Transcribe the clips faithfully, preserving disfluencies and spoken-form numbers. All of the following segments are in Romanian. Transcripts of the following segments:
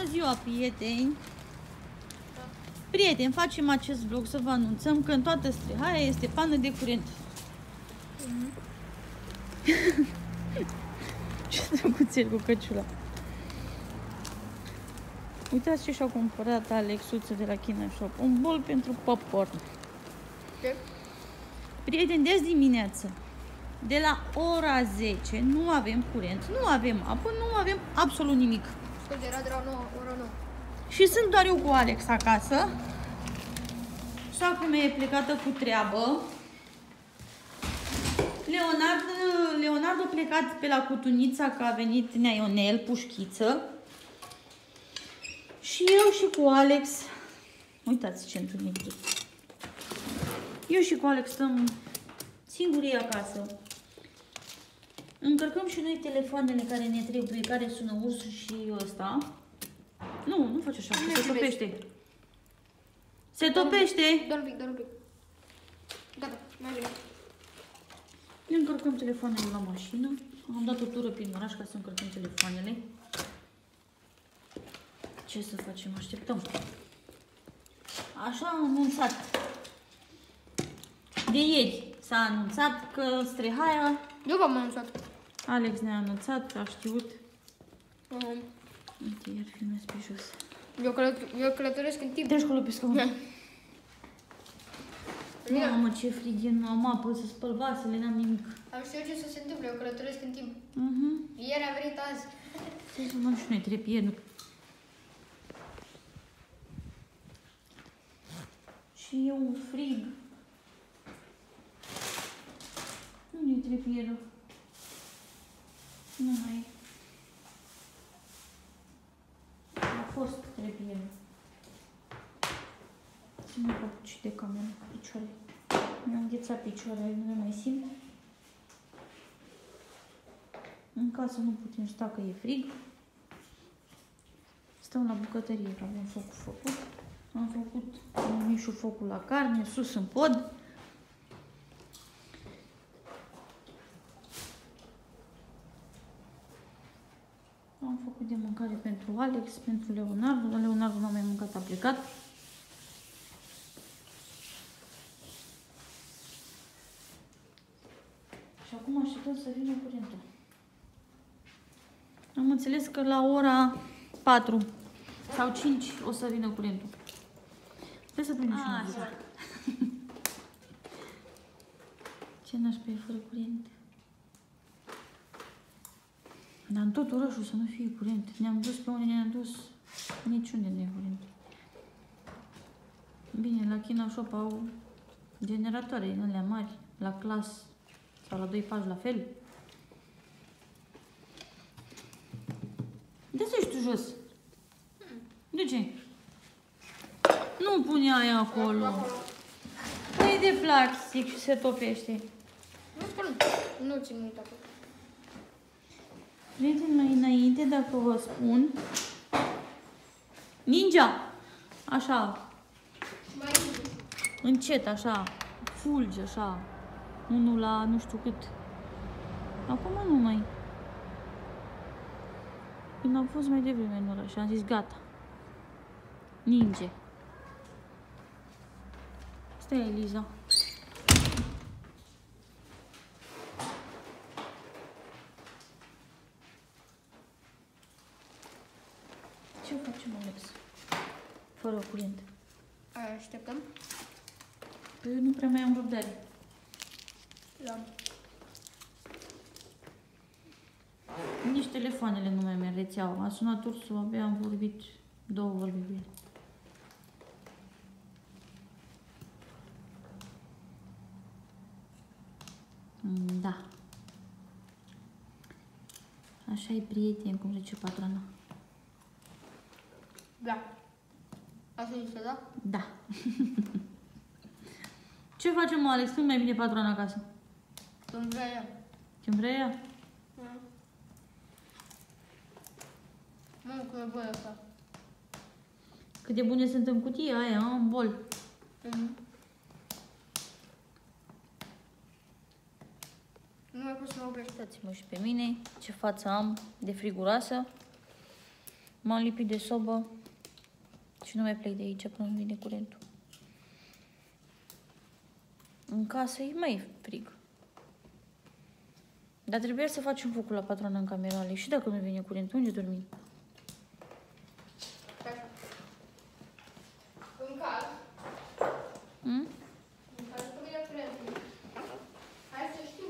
Bună ziua, prieteni! Prieteni, facem acest vlog să vă anunțăm că în toată Strihaia este pană de curent. Mm-hmm. Ce drăguțel cu căciula! Uitați ce și-a cumpărat Alexuță de la China Shop. Un bol pentru popcorn. Ce? Prieteni, de azi dimineață, de la ora zece, nu avem curent, nu avem apă, nu avem absolut nimic. Scuze, era de la nouă, ora nouă. Și sunt doar eu cu Alex acasă. Soacră mea e plecată cu treabă. Leonard, Leonard a plecat pe la Cutunița, că a venit Nea Ionel, pușchiță. Și eu și cu Alex, uitați ce întâlnire. Eu și cu Alex stăm singurii acasă. Încărcăm și noi telefoanele care ne trebuie, care sună ursul și ăsta. Nu, nu faci așa, se topește. Se topește! Doar un pic, doar un pic. Gata, mai bine. Ne încărcăm telefoanele la mașină. Am dat o tură prin oraș ca să încărcăm telefoanele. Ce să facem? Așteptăm. Așa am anunțat. De ieri s-a anunțat că Strihaia... Eu v-am anunțat. Alex ne-a anunțat, a știut. Um, Uite, iar filmez pe jos. eu, călăt eu călătoresc în timp. Treci acolo pe scaun. Da. Mamă, ce frig e, nu am apă să spăl vasele, n-am nimic. Am știut ce să se întâmple, eu călătoresc în timp. Mhm. Ieri a venit azi. Să să luăm și noi trepiedul. Și e un frig. Unde e trepiedul? Nu mai e. A fost trepiedul. Ține papuci de cameră cu picioare. Mi-am înghețat picioarele, nu le mai simt. În casă nu putem sta că e frig. Stăm la bucătărie, că avem focul făcut. Am făcut mișul focul la carne, sus în pod. Am făcut de mâncare pentru Alex, pentru Leonardo, dar Leonardo n-a mai mâncat, a plecat. Și acum așteptăm să vină curentul. Am înțeles că la ora patru sau cinci o să vină curentul. Trebuie să prindem și noi. Ce nașpa e fără curent? Dar în tot orașul să nu fie curent. Ne-am dus pe unde ne-am dus, niciunde nu e curent. Bine, la China Shop au generatoare în alea mari, la clas sau la doi pași la fel. De ce ești tu jos? De ce? Nu pune aia acolo. Păi de plastic și se topește. Nu spun, nu țin mult acolo. Prieteni, mai înainte, dacă vă spun... Ninja! Așa. Mai Încet, așa. Fulgi, așa. Unul la nu știu cât. Acum nu mai. Când am fost mai devreme în oraș, am zis gata. Ninge. Stai, Eliza. Ce facem, Alex? Fără curent. Aia așteptăm? Păi eu nu prea mai am răbdare. Da. Nici telefoanele nu mai merg rețeaua. A sunat ursul, abia am vorbit două vorbe cu el. Da. Așa e, prieten, cum zice patrona. Da. Asta este, da? Da. Ce facem, Alex? Când mai vine patrona acasă? Când vrea ea. Când vrea ea? Da. Nu, că e băie asta. Cât de bune sunt în cutie aia, în bol. Mhm. Nu mai pot să mă oprești. Uitați-mă și pe mine ce față am de friguroasă. M-am lipit de sobă și nu mai plec de aici până nu vine curentul. În casă e mai frig. Dar trebuie să facem focul la patrona în camerale. Și dacă nu vine curentul, unde dormim? În caz. Hmm? În caz că vine curentul. Hai să știm.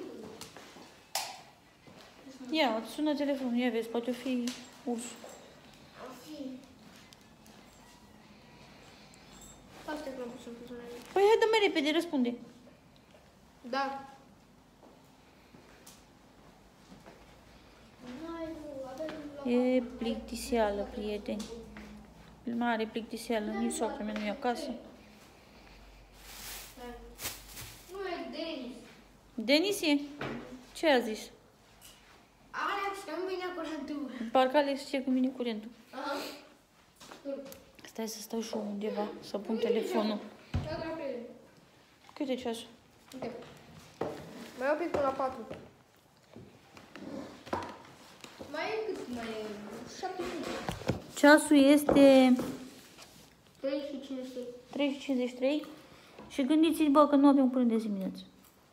Ia, sună telefonul, ia vezi, poate o fi ursul. O fi. Asta e că sunt pus aici. Păi hai, dă-mi repede, răspunde. Da. E plictiseală, prieteni. Mare plictiseală, nici soacra mea nu e acasă. Nu e Denis. Denis e? Ce a zis? Alex, că nu vine curentul. Parcă Alex știe când vine curentul. Aha. Stai să stau și eu undeva, să pun telefonul. Ia de la prieten. Cât e ceasul? Uite. Mai e un pic până la patru. Mai e cât? Mai e șapte minute. Ceasul este trei și cincizeci și trei. trei și cincizeci și trei și gândiți-vă, bă, că nu avem până de dimineață.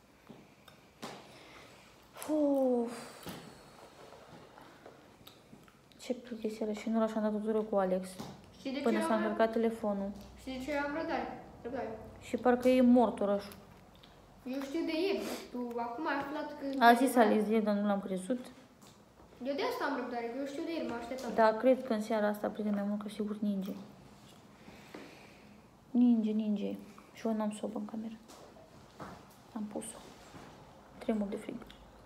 Uf. Ce plictiseală și în oraș am dat o tură cu Alex. Știi de Până ce s-a am încărcat telefonul. Știi de ce am răbdare? Răbdare. Și parcă e mort orașul. Eu știu de ieri. Tu acum ai aflat că... A zis Alex de ieri, dar nu l-am crezut. Eu de asta am răbdare, că eu știu de ieri, mă așteptam. Dar cred că în seara asta prinde mai mult, că sigur ninge. Ninge, ninge. Și eu n-am sobă în cameră. Am pus-o. Tremur de frig.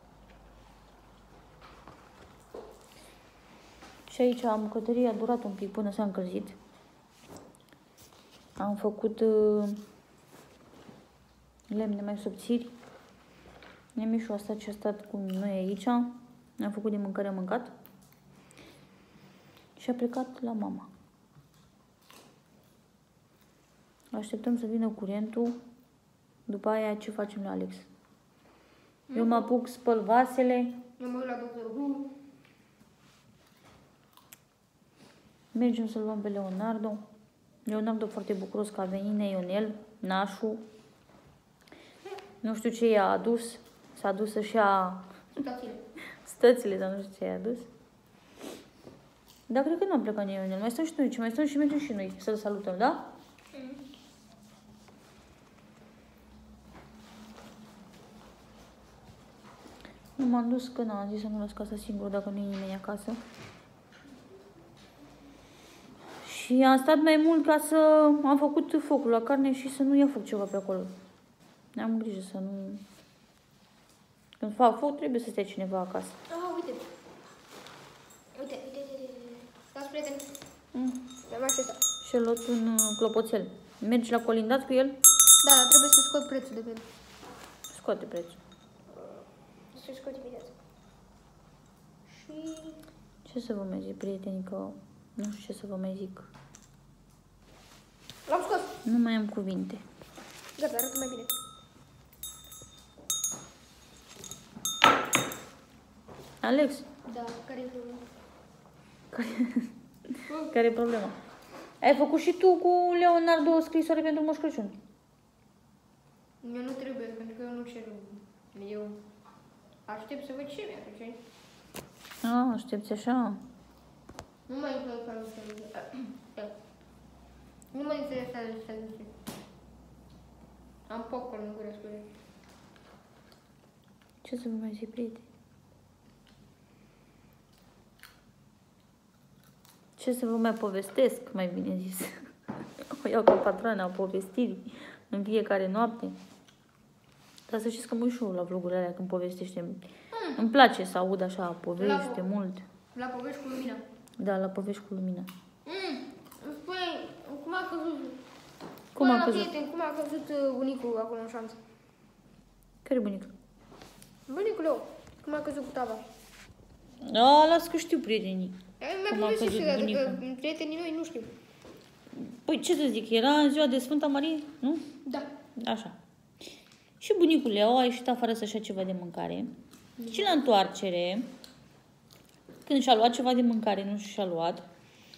Și aici am bucătăria, a durat un pic până s-a încălzit. Am făcut uh, lemne mai subțiri. Nemișul a stat și a stat cu noi aici. Am făcut de mâncare, am mâncat. Și a plecat la mama. Așteptăm să vină curentul. După aia ce facem la Alex? Eu mă apuc, spăl vasele. Eu mă uit la doctorul Blu. Mergem să-l luăm pe Leonardo. Leonardo foarte bucuros că a venit Neionel, nașul. Nu știu ce i-a adus. S-a dus să-și ia Uitați-le. stățile, dar nu știu ce i-a adus. Dar cred că nu am plecat Neionel. Mai stăm și noi, ce mai stăm și mergem și noi să-l salutăm, da? Mm. Nu m-am dus că n-am zis să nu las casa singur dacă nu e nimeni acasă. Și am stat mai mult ca să am făcut focul la carne și să nu ia foc ceva pe acolo. Am grijă să nu... Când fac foc trebuie să stea cineva acasă. Ah, uite. Uite, uite, uite, uite. Stați, prieteni. Mm. Mi-am acesta. Și-a luat un uh, clopoțel. Mergi la colindat cu el? Da, dar trebuie să scot prețul de pe el. Scoate prețul. Să scot imediat. Și... Ce să vă mai zic, prieteni, că nu știu ce să vă mai zic. L-am scos. Nu mai am cuvinte. Gata, arată mai bine. Alex, Da, care e problema? care, care e problema? Ai făcut și tu cu Leonardo o scrisoare pentru Moș Crăciun? Eu nu trebuie, pentru că eu nu cer. Eu aștept să văd ce mi-a ce. Ah, aștepți așa. Nu mă interesează să Nu mă interesează să Am popcorn în gură spune. Ce să vă mai zic, prieteni? Ce să vă mai povestesc, mai bine zis. O iau ca patrona povestirii în fiecare noapte. Dar să știți că mă uit și eu la vlogurile alea când povestește. Mm. Îmi place să aud așa povești La, mult. La povești cu lumina. Da, la povești cu lumina. Mm. Spune, cum a căzut? Cum a la căzut? Prieten, cum a căzut uh, bunicul acolo în șanță? Care bunicul? Bunicul eu. Cum a căzut cu tava? A, las că știu prietenii. Mi-a Cum a povestit căzut și că bunicul? prietenii noi nu știu. Păi ce să zic, era în ziua de Sfânta Marie, nu? Da. Așa. Și bunicul Leo a ieșit afară să-și ia ceva de mâncare. Și la întoarcere, când și-a luat ceva de mâncare, nu și-a luat,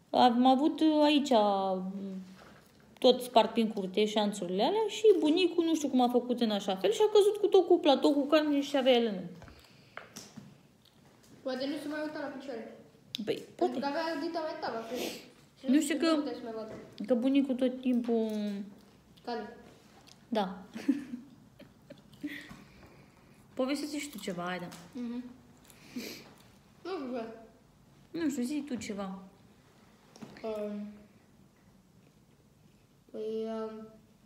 Am avut aici tot spart prin curte șanțurile alea și bunicul nu știu cum a făcut în așa fel și a căzut cu tot cu platou cu carne și avea el în. Poate nu se mai uita la picioare. Păi, Pentru poate. că avea dita mai tava, cred. Și Nu știu că, putea să mai vadă. că bunicul tot timpul... Cade. Da. Povestește și tu ceva, hai da. Mhm. Nu știu, bă. Nu știu, zi tu ceva. Um, Păi... um,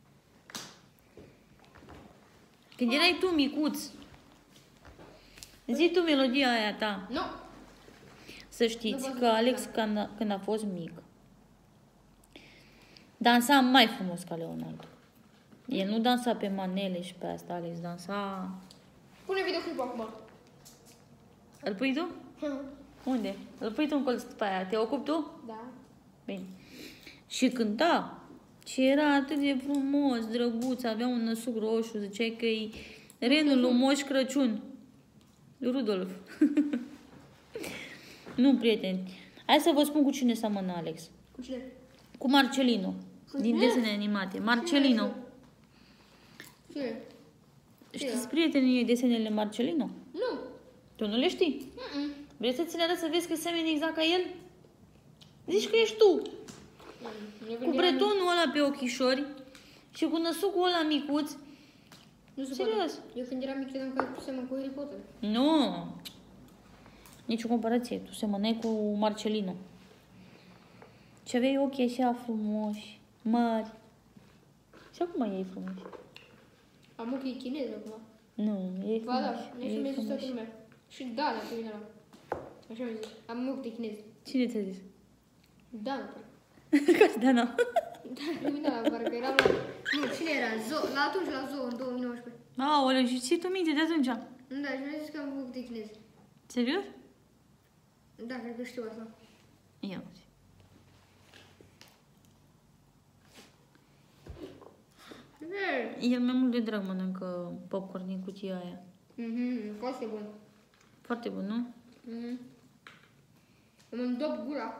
Când erai tu micuț, zi tu melodia aia ta. Nu! Să Nu știți pot că să Alex, zic. când a, când a fost mic, dansa mai frumos ca Leonardo. El nu dansa pe manele și pe asta, Alex dansa... Pune videoclipul acum. Îl pui tu? Unde? Îl pui tu în colț după aia. Te ocupi tu? Da. Bine. Și cânta. Și era atât de frumos, drăguț, avea un năsuc roșu, ziceai că e renul lui Moș Crăciun. Rudolf. Nu, prieteni. Hai să vă spun cu cine seamănă Alex. Cu cine? Cu Marcelino. Cu Din cine? desene animate. Marcelino. Cine? Știți, prietenii, desenele Marcelino? Nu. Tu nu le știi? Mm-mm. Vrei să ți le arăt să vezi că semeni exact ca el? Zici că ești tu. Eu Cu când eram bretonul ăla pe ochișori și cu năsucul ăla micuț. mic- Nu se Serios? poate. Eu când eram mic credeam că semăn cu Harry Potter. Nu. Nici o comparație. Tu semănai cu Marcelino. Și aveai ochii așa frumoși, mari. Și acum ei frumoși. Am ochii chinezi acum. Nu, ei Ba frumoși. da, nici ei nu mi-a zis toată frumoși. lumea. Și Dana, pe mine ăla. Așa mi-a zis. Am ochi de chinezi. Cine ți-a zis? Dana, parcă. Care Dana? Da, pe mine ăla, parcă eram la... Nu, cine era? Zo, la atunci la Zoo, în două mii nouăsprezece. Aoleu, și ții tu minte de atunci? Da, și mi-a zis că am ochi de chinezi. Serios? Da, cred că știu asta. Ia uite. El mai mult de drag mănâncă popcorn din cutia aia. Mhm, foarte bun. Foarte bun, nu? Mhm. Îmi îndop gura.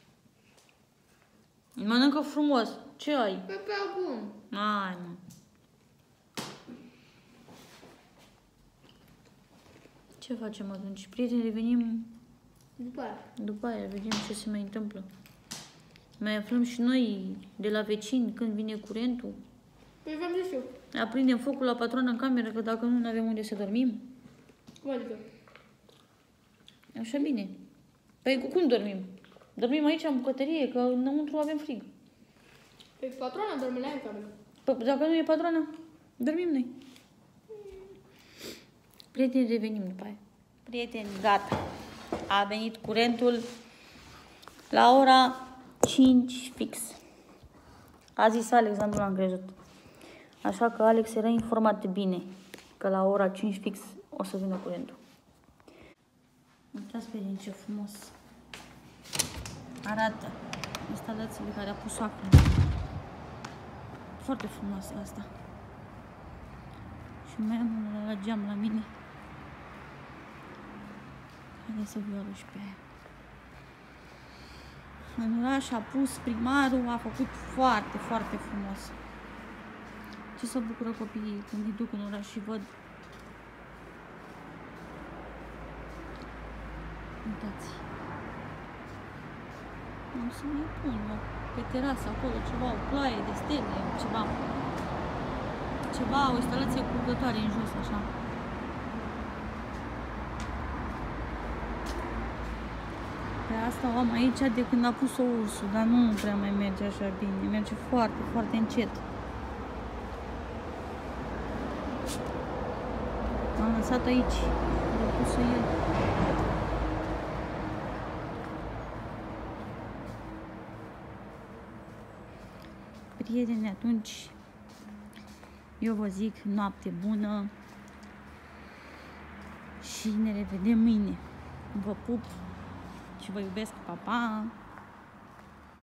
Mănâncă frumos. Ce ai? Pe pe bun. Ai, mă. Ce facem atunci? Prieteni, revenim După aia. după aia, vedem ce se mai întâmplă. Mai aflăm și noi de la vecini când vine curentul. Păi v-am zis eu. Aprindem focul la patronă în cameră, că dacă nu, nu avem unde să dormim. Cum adică? Așa bine. Păi cu cum dormim? Dormim aici în bucătărie, că înăuntru avem frig. Păi patrona dorme la ea în cameră. Păi dacă nu e patroană, dormim noi. Prieteni, revenim după aia. Prieteni, gata. A venit curentul la ora cinci fix. A zis Alex, dar nu l-am crezut. Așa că Alex era informat bine că la ora cinci fix o să vină curentul. Uitați pe din ce frumos arată instalațiile care a pus acum. Foarte frumoasă asta. Și mai am unul la geam la mine. Haideți să vi-o arăt și pe aia. În oraș a pus primarul, a făcut foarte, foarte frumos. Ce să bucură copiii când îi duc în oraș și văd. Uitați. Am să mai pun o, pe terasă acolo ceva, o ploaie de stele, ceva. Ceva, o instalație curgătoare în jos, așa. Pe asta o am aici de când a pus-o ursul, dar nu prea mai merge așa bine. Merge foarte, foarte încet. Am lăsat aici, unde a pus-o el. Prieteni, atunci eu vă zic noapte bună și ne revedem mâine. Vă pup și vă iubesc, pa, pa!